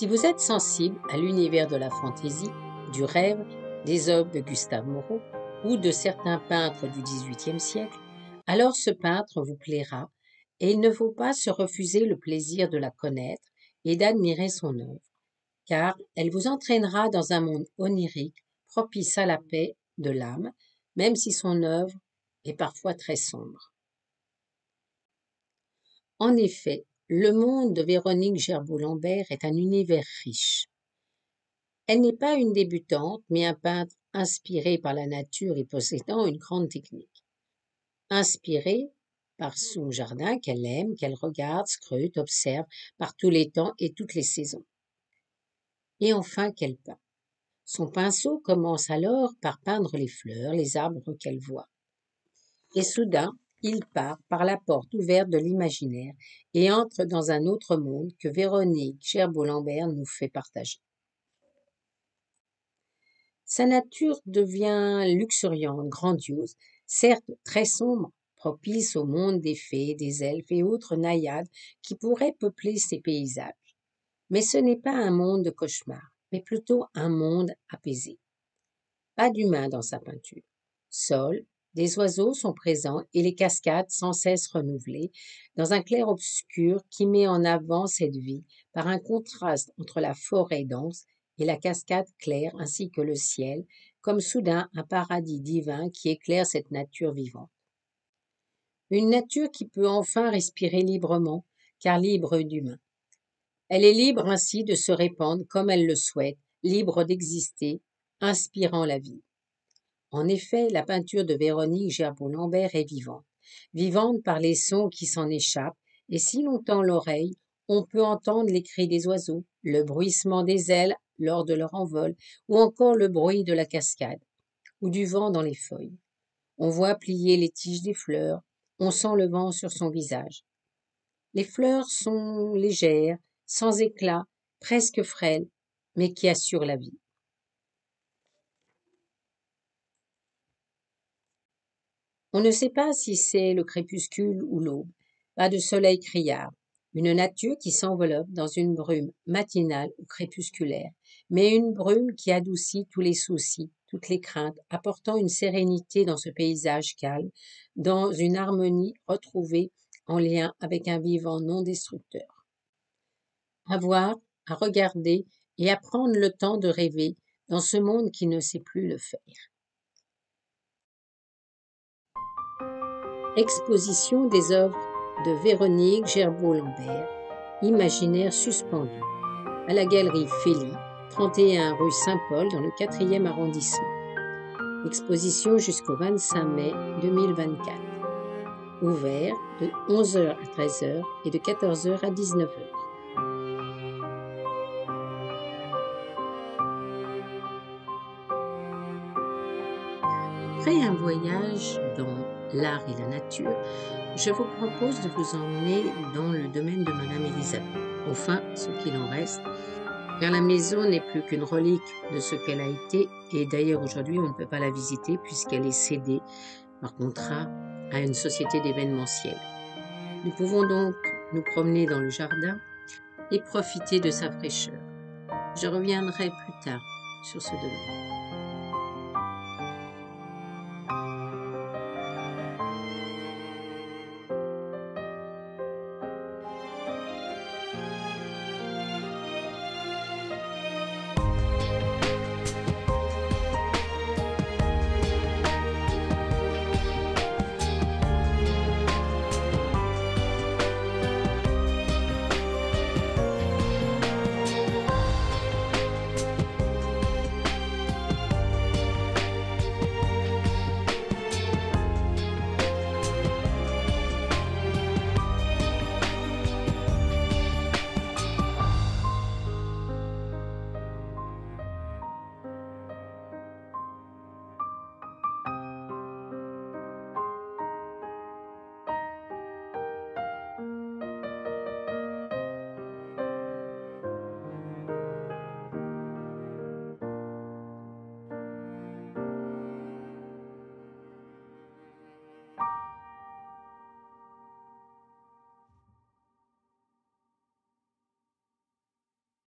Si vous êtes sensible à l'univers de la fantaisie, du rêve, des œuvres de Gustave Moreau ou de certains peintres du XVIIIe siècle, alors ce peintre vous plaira et il ne faut pas se refuser le plaisir de la connaître et d'admirer son œuvre, car elle vous entraînera dans un monde onirique propice à la paix de l'âme, même si son œuvre est parfois très sombre. En effet, le monde de Véronique Gerbaud-Lambert est un univers riche. Elle n'est pas une débutante, mais un peintre inspiré par la nature et possédant une grande technique. Inspiré par son jardin qu'elle aime, qu'elle regarde, scrute, observe par tous les temps et toutes les saisons. Et enfin qu'elle peint. Son pinceau commence alors par peindre les fleurs, les arbres qu'elle voit. Et soudain, il part par la porte ouverte de l'imaginaire et entre dans un autre monde que Véronique Gerbaud-Lambert nous fait partager. Sa nature devient luxuriante, grandiose, certes très sombre, propice au monde des fées, des elfes et autres naïades qui pourraient peupler ces paysages. Mais ce n'est pas un monde de cauchemar, mais plutôt un monde apaisé. Pas d'humain dans sa peinture. Sol, des oiseaux sont présents et les cascades sans cesse renouvelées, dans un clair-obscur qui met en avant cette vie par un contraste entre la forêt dense et la cascade claire ainsi que le ciel, comme soudain un paradis divin qui éclaire cette nature vivante. Une nature qui peut enfin respirer librement, car libre d'humain. Elle est libre ainsi de se répandre comme elle le souhaite, libre d'exister, inspirant la vie. En effet, la peinture de Véronique Gerbaud-Lambert est vivante, vivante par les sons qui s'en échappent, et si l'on tend l'oreille, on peut entendre les cris des oiseaux, le bruissement des ailes lors de leur envol, ou encore le bruit de la cascade, ou du vent dans les feuilles. On voit plier les tiges des fleurs, on sent le vent sur son visage. Les fleurs sont légères, sans éclat, presque frêles, mais qui assurent la vie. On ne sait pas si c'est le crépuscule ou l'aube, pas de soleil criard, une nature qui s'enveloppe dans une brume matinale ou crépusculaire, mais une brume qui adoucit tous les soucis, toutes les craintes, apportant une sérénité dans ce paysage calme, dans une harmonie retrouvée en lien avec un vivant non destructeur. À voir, à regarder et à prendre le temps de rêver dans ce monde qui ne sait plus le faire. Exposition des œuvres de Véronique Gerbaud-Lambert, Imaginaire suspendu, à la galerie Félix, 31 rue Saint-Paul dans le 4e arrondissement. Exposition jusqu'au 25 mai 2024. Ouvert de 11h à 13h et de 14h à 19h. Après un voyage dans l'art et la nature, je vous propose de vous emmener dans le domaine de Madame Elisabeth. Enfin, ce qu'il en reste, car la maison n'est plus qu'une relique de ce qu'elle a été, et d'ailleurs aujourd'hui on ne peut pas la visiter puisqu'elle est cédée par contrat à une société d'événementiel. Nous pouvons donc nous promener dans le jardin et profiter de sa fraîcheur. Je reviendrai plus tard sur ce domaine.